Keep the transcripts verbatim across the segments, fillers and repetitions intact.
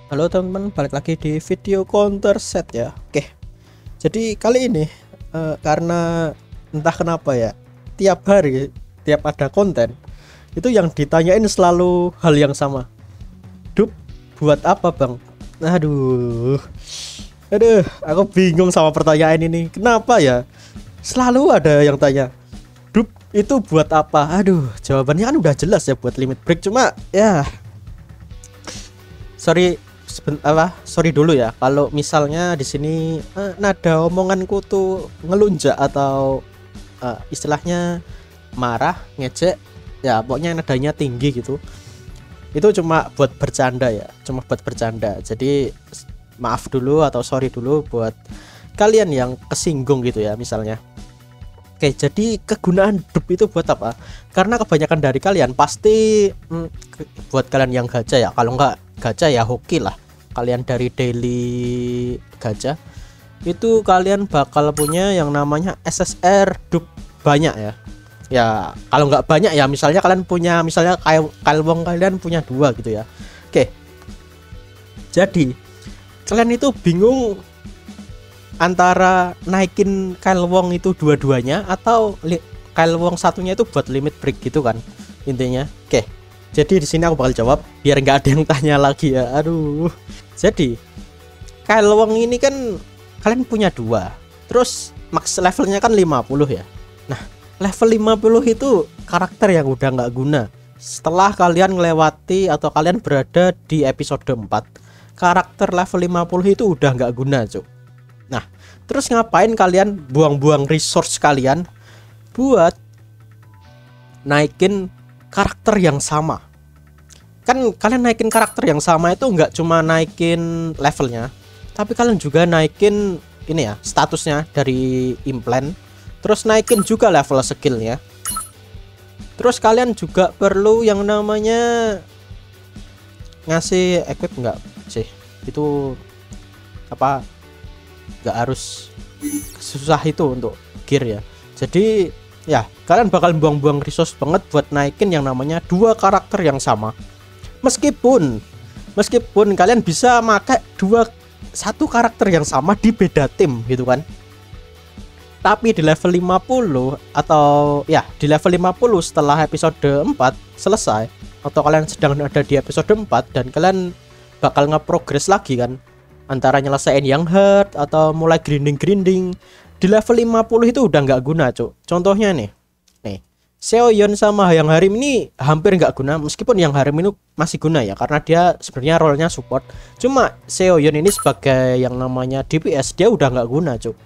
Halo teman-teman, balik lagi di video counter set ya. Oke, jadi kali ini uh, karena entah kenapa ya, tiap hari, tiap ada konten itu yang ditanyain selalu hal yang sama. Dup, buat apa bang? Aduh, aduh, aku bingung sama pertanyaan ini. Kenapa ya? Selalu ada yang tanya. Dup, itu buat apa? Aduh, jawabannya kan udah jelas ya, buat limit break. Cuma ya, sorry. Apa, sorry dulu ya kalau misalnya di sini eh, nada omonganku tuh ngelunjak atau eh, istilahnya marah, ngejek ya, pokoknya nadanya tinggi gitu. Itu cuma buat bercanda ya, cuma buat bercanda. Jadi maaf dulu atau sorry dulu buat kalian yang kesinggung gitu ya misalnya. Oke, jadi kegunaan dup itu buat apa? Karena kebanyakan dari kalian pasti hmm, buat kalian yang gacha ya. Kalau nggak gacha ya hoki lah. Kalian dari daily gacha itu kalian bakal punya yang namanya S S R dup banyak ya. Ya kalau nggak banyak ya, misalnya kalian punya misalnya kayak kalwong kalian punya dua gitu ya. Oke, jadi kalian itu bingung antara naikin kalwong itu dua-duanya atau kalwong satunya itu buat limit break gitu kan intinya. Oke, jadi di sini aku bakal jawab biar nggak ada yang tanya lagi ya. Aduh. Jadi kalwong ini kan kalian punya dua, terus max levelnya kan lima puluh ya. Nah, level lima puluh itu karakter yang udah nggak guna setelah kalian melewati atau kalian berada di episode empat. Karakter level lima puluh itu udah nggak guna cuk. Nah, terus ngapain kalian buang-buang resource kalian buat naikin karakter yang sama? Kan kalian naikin karakter yang sama itu nggak cuma naikin levelnya, tapi kalian juga naikin ini ya, statusnya dari implant, terus naikin juga level skillnya. Terus kalian juga perlu yang namanya ngasih equip nggak sih? Itu apa, nggak harus susah itu untuk gear ya. Jadi ya kalian bakal buang-buang resource banget buat naikin yang namanya dua karakter yang sama. Meskipun meskipun kalian bisa pakai dua satu karakter yang sama di beda tim gitu kan. Tapi di level lima puluh atau ya di level lima puluh setelah episode empat selesai atau kalian sedang ada di episode empat dan kalian bakal nge-progress lagi kan, antara nyelesain yang hard atau mulai grinding-grinding di level lima puluh itu udah nggak guna cuk. Contohnya nih, nih Seoyon sama yang Harim ini hampir nggak guna, meskipun yang Harim ini masih guna ya karena dia sebenarnya role-nya support. Cuma Seoyon ini sebagai yang namanya D P S dia udah nggak guna cuk.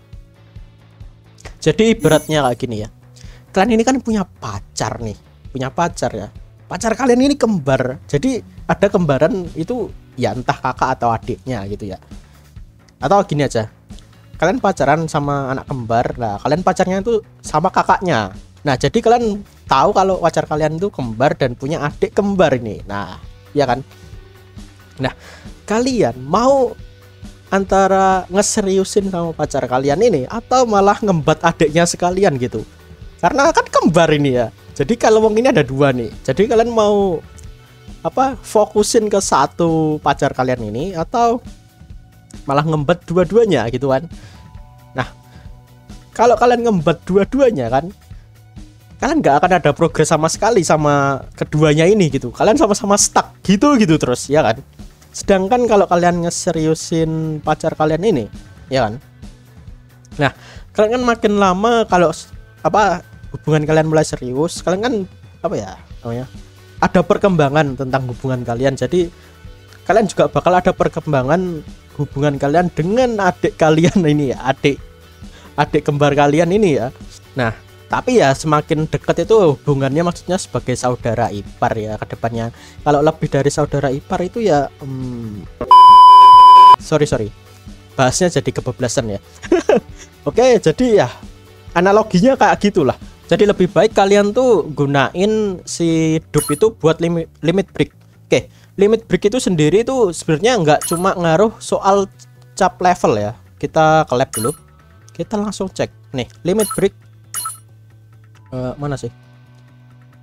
Jadi beratnya kayak gini ya, kalian ini kan punya pacar nih, punya pacar ya, pacar kalian ini kembar. Jadi ada kembaran itu ya, entah kakak atau adiknya gitu ya. Atau gini aja, kalian pacaran sama anak kembar, nah kalian pacarnya itu sama kakaknya. Nah jadi kalian tahu kalau pacar kalian itu kembar dan punya adik kembar ini. Nah ya kan. Nah kalian mau antara ngeseriusin sama pacar kalian ini atau malah ngembat adiknya sekalian gitu, karena kan kembar ini ya. Jadi kalau wong ini ada dua nih, jadi kalian mau apa, fokusin ke satu pacar kalian ini atau malah ngembat dua-duanya gitu kan. Nah kalau kalian ngembat dua-duanya kan, kalian nggak akan ada progres sama sekali sama keduanya ini gitu. Kalian sama-sama stuck gitu gitu terus ya kan. Sedangkan kalau kalian ngeseriusin pacar kalian ini ya kan, nah kalian kan makin lama kalau apa hubungan kalian mulai serius, kalian kan apa ya namanya, ada perkembangan tentang hubungan kalian. Jadi kalian juga bakal ada perkembangan hubungan kalian dengan adik kalian ini ya, adik adik kembar kalian ini ya. Nah tapi ya semakin dekat itu hubungannya, maksudnya sebagai saudara ipar ya ke depannya. Kalau lebih dari saudara ipar itu ya hmm, sorry sorry bahasnya jadi kebablasan ya. Oke, jadi ya analoginya kayak gitulah. Jadi lebih baik kalian tuh gunain si dup itu buat limit limit break. Oke, limit break itu sendiri itu sebenarnya nggak cuma ngaruh soal cap level ya. Kita ke lab dulu, kita langsung cek nih limit break. Uh, mana sih?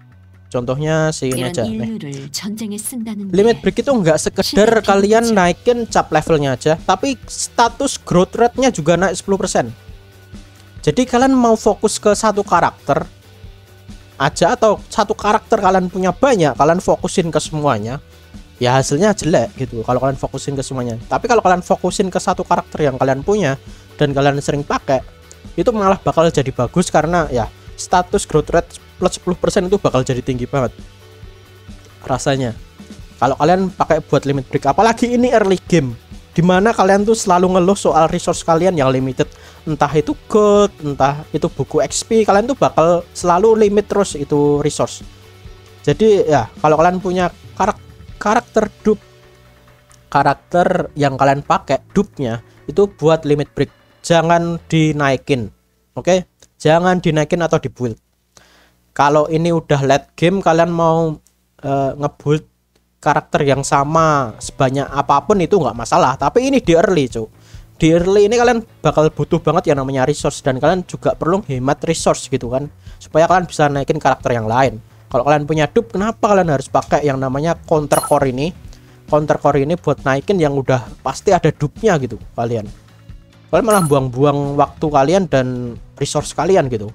Contohnya si ini 이런 aja nih. 인류를 전쟁에 쓴다는 Limit 게 break itu nggak sekedar kalian naikin cap levelnya aja, tapi status growth rate-nya juga naik sepuluh persen. Jadi kalian mau fokus ke satu karakter aja atau satu karakter kalian punya banyak, kalian fokusin ke semuanya, ya hasilnya jelek gitu kalau kalian fokusin ke semuanya. Tapi kalau kalian fokusin ke satu karakter yang kalian punya dan kalian sering pakai, itu malah bakal jadi bagus karena ya status growth rate plus sepuluh persen itu bakal jadi tinggi banget rasanya kalau kalian pakai buat limit break. Apalagi ini early game dimana kalian tuh selalu ngeluh soal resource kalian yang limited, entah itu gold, entah itu buku X P, kalian tuh bakal selalu limit terus itu resource. Jadi ya kalau kalian punya karak karakter dupe, karakter yang kalian pakai dupe-nya itu buat limit break, jangan dinaikin, oke okay? Jangan dinaikin atau di build. Kalau ini udah late game kalian mau Uh, ngebuild karakter yang sama sebanyak apapun itu nggak masalah, tapi ini di early cuy. Di early ini kalian bakal butuh banget yang namanya resource, dan kalian juga perlu hemat resource gitu kan, supaya kalian bisa naikin karakter yang lain. Kalau kalian punya dupe, kenapa kalian harus pakai yang namanya counter core ini? Counter core ini buat naikin yang udah pasti ada dupe-nya gitu. Kalian kalian malah buang-buang waktu kalian dan resource kalian gitu.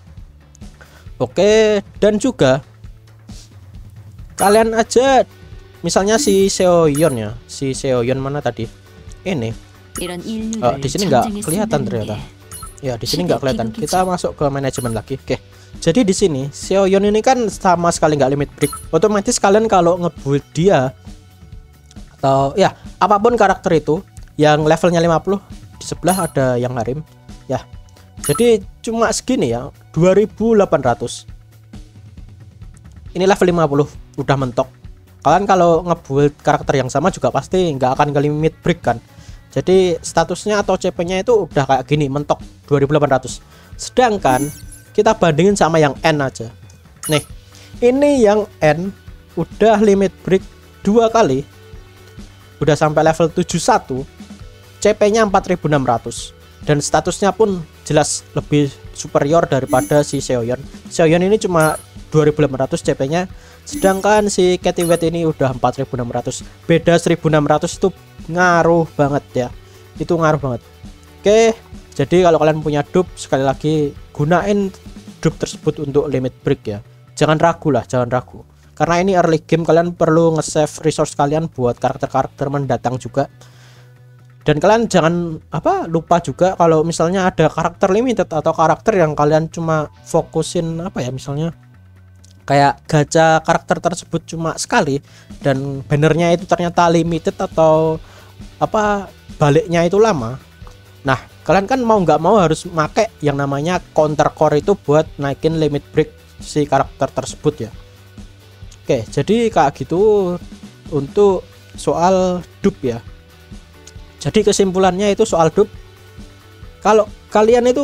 Oke, dan juga kalian aja misalnya si Seoyeon ya, si Seoyeon mana tadi? Ini. Oh, di sini nggak kelihatan ternyata. Ya, di sini nggak kelihatan. Kita masuk ke manajemen lagi. Oke. Jadi di sini Seoyeon ini kan sama sekali nggak limit break. Otomatis kalian kalau ngebuild dia atau ya apapun karakter itu yang levelnya lima puluh, di sebelah ada yang harim. Ya. Jadi cuma segini ya, dua ribu delapan ratus. Ini level lima puluh udah mentok. Kalian kalau ngebuild karakter yang sama juga pasti nggak akan ke limit break kan. Jadi statusnya atau C P-nya itu udah kayak gini, mentok dua ribu delapan ratus. Sedangkan kita bandingin sama yang N aja. Nih, ini yang N udah limit break dua kali. Udah sampai level tujuh puluh satu. C P-nya empat ribu enam ratus dan statusnya pun jelas lebih superior daripada si Seoyeon. Seoyeon ini cuma dua ribu delapan ratus C P-nya, sedangkan si Katy Wet ini udah empat ribu enam ratus. Beda seribu enam ratus itu ngaruh banget ya. Itu ngaruh banget. Oke, jadi kalau kalian punya dupe, sekali lagi gunain dupe tersebut untuk limit break ya. Jangan ragu lah, jangan ragu. Karena ini early game, kalian perlu nge-save resource kalian buat karakter-karakter mendatang juga. Dan kalian jangan apa lupa juga kalau misalnya ada karakter limited atau karakter yang kalian cuma fokusin apa ya, misalnya kayak gacha karakter tersebut cuma sekali dan bannernya itu ternyata limited atau apa baliknya itu lama. Nah, kalian kan mau nggak mau harus make yang namanya counter core itu buat naikin limit break si karakter tersebut ya. Oke, jadi kayak gitu untuk soal dupe ya. Jadi kesimpulannya itu soal dupe, kalau kalian itu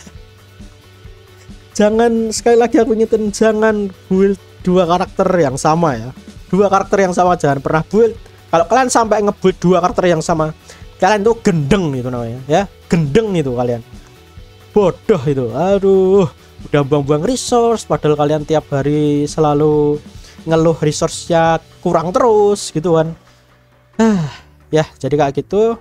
jangan, sekali lagi aku nyetin, jangan build dua karakter yang sama ya. Dua karakter yang sama jangan pernah build. Kalau kalian sampai ngebuild dua karakter yang sama, kalian tuh gendeng itu namanya ya. Gendeng itu kalian. Bodoh itu. Aduh, udah buang-buang resource padahal kalian tiap hari selalu ngeluh resource-nya kurang terus gitu kan. Ah, ya, jadi kayak gitu.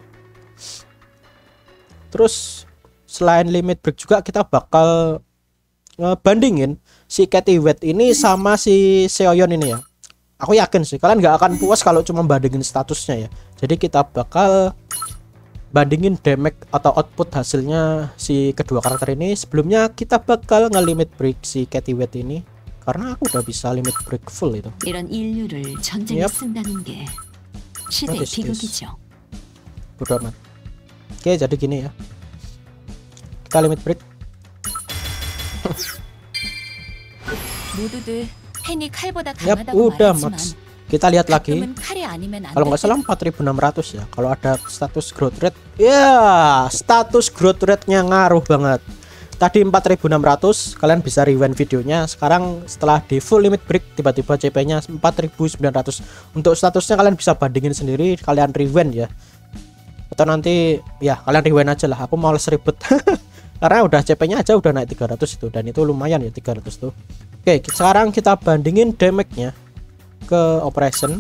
Terus selain limit break juga kita bakal ngebandingin si Katy Wet ini sama si Seoyeon ini ya. Aku yakin sih kalian nggak akan puas kalau cuma bandingin statusnya ya. Jadi kita bakal bandingin damage atau output hasilnya si kedua karakter ini. Sebelumnya kita bakal nge-limit break si Katy Wet ini karena aku udah bisa limit break full itu. 이런 인류를 전쟁에 Yep. 쓴다는 게 시대의 What is this? 비극이죠. Bodo amat. Oke, jadi gini ya. Kita limit break. 모두들 펜이 칼보다 Yap, 강하다고 udah 말하지만 max. Kita lihat lagi. 가끔은 칼이 아니면 안 Kalau nggak 돼. salah empat ribu enam ratus ya. Kalau ada status growth rate, ya status growth rate-nya ngaruh banget. Tadi empat ribu enam ratus, kalian bisa rewind videonya. Sekarang setelah di full limit break, tiba-tiba C P-nya empat ribu sembilan ratus. Untuk statusnya kalian bisa bandingin sendiri, kalian rewind ya. Atau nanti ya kalian rewind aja lah. Aku males ribet. karena udah C P-nya aja udah naik tiga ratus itu, dan itu lumayan ya tiga ratus tuh. Oke, sekarang kita bandingin damage-nya ke operation,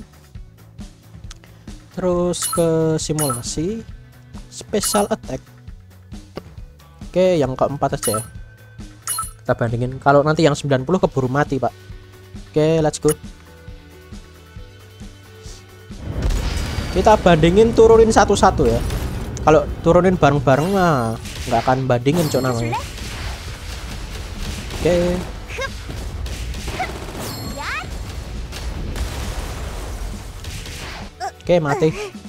terus ke simulasi, special attack. Oke, yang keempat aja ya. Kita bandingin. Kalau nanti yang sembilan puluh keburu mati, Pak. Oke, let's go. Kita bandingin turunin satu-satu ya. Kalau turunin bareng-bareng mah nggak akan bandingin cok namanya. Oke. Oke, mati.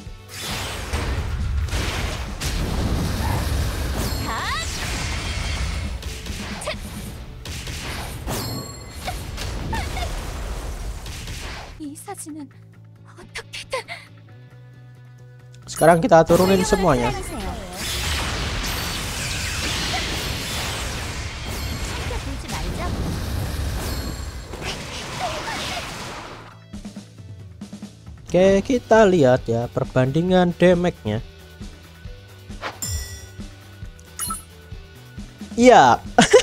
이 사진은 어떻게든 Sekarang kita turunin semuanya. Oke, kita lihat ya perbandingan damage-nya. Iya.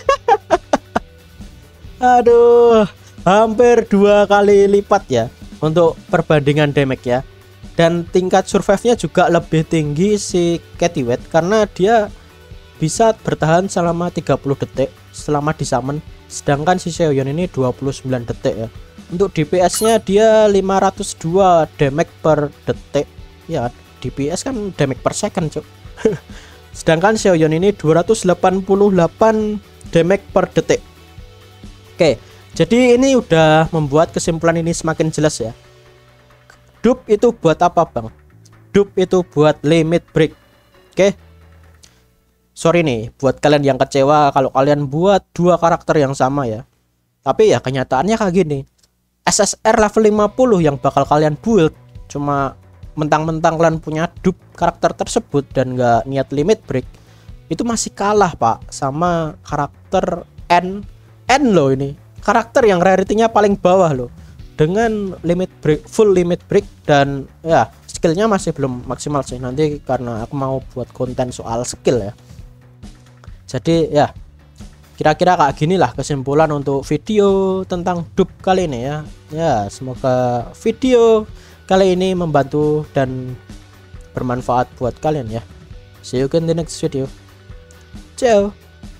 Aduh, hampir dua kali lipat ya untuk perbandingan damage ya. Dan tingkat survive-nya juga lebih tinggi si Katy Wet karena dia bisa bertahan selama tiga puluh detik selama di summon, sedangkan si Seoyeon ini dua puluh sembilan detik ya. Untuk D P S-nya dia lima ratus dua damage per detik. Ya, D P S kan damage per second, Cuk. Sedangkan Seoyeon ini dua ratus delapan puluh delapan damage per detik. Oke, jadi ini udah membuat kesimpulan ini semakin jelas ya. Dupe itu buat apa, Bang? Dupe itu buat limit break. Oke. Sorry nih buat kalian yang kecewa kalau kalian buat dua karakter yang sama ya. Tapi ya kenyataannya kayak gini. S S R level lima puluh yang bakal kalian build cuma mentang-mentang kalian punya dupe karakter tersebut dan nggak niat limit break, itu masih kalah, Pak, sama karakter N N loh ini. Karakter yang rarity-nya paling bawah loh. Dengan limit break, full limit break, dan ya skillnya masih belum maksimal sih, nanti karena aku mau buat konten soal skill ya. Jadi ya kira-kira kayak gini lah kesimpulan untuk video tentang dupe kali ini ya. Ya semoga video kali ini membantu dan bermanfaat buat kalian ya. See you again in the next video. Ciao.